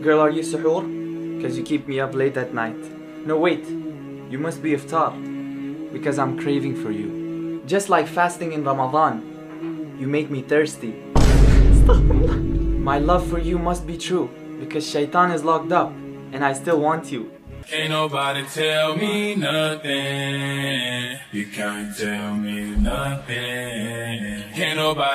Girl, are you suhoor? Cause you keep me up late at night. No wait, you must be iftar. Because I'm craving for you. Just like fasting in Ramadan. You make me thirsty. My love for you must be true. Because shaitan is locked up. And I still want you. Can't nobody tell me nothing. You can't tell me nothing. Can't nobody